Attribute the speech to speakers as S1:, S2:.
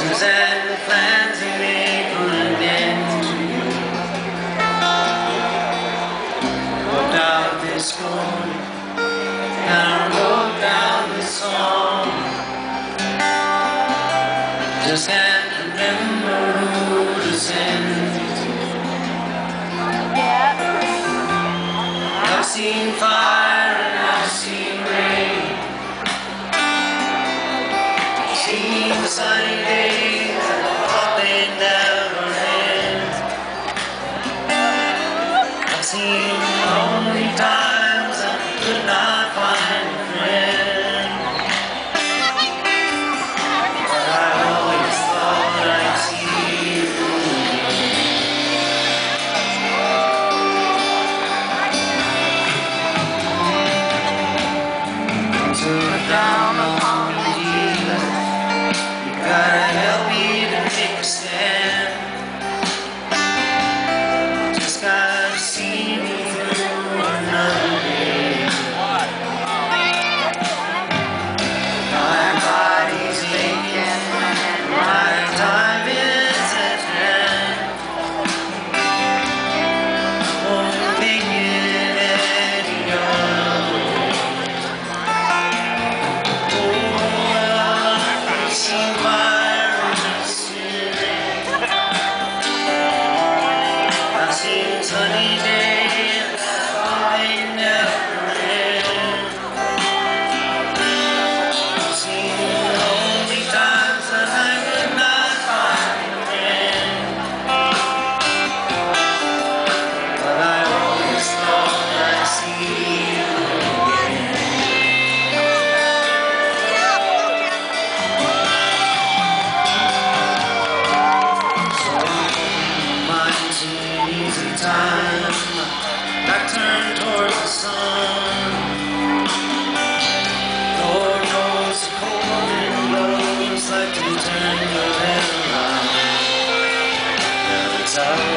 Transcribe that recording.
S1: and the plans we made put an end to. Walked out this morning and I wrote down this song. Just can't remember who to send it to. I've seen fire and I've seen rain, seen sunny days and thought they'd never end. I've seen lonely times and could not find a friend. But I always thought I'd see you again. To look down upon me, Jesus, you gotta help me to make a stand. Just gotta see me through another day. My body's aching, my time is at hand. I won't make it any other way. I've seen fire and I've seen rain. I've seen sunny days that thought they'd never end. I've seen lonely times that I could not find a friend. But I always thought I'd see you again. So mine's an easy time, back turned towards the sun. Lord knows the cold wind blows like to turn your head around. Now it's out.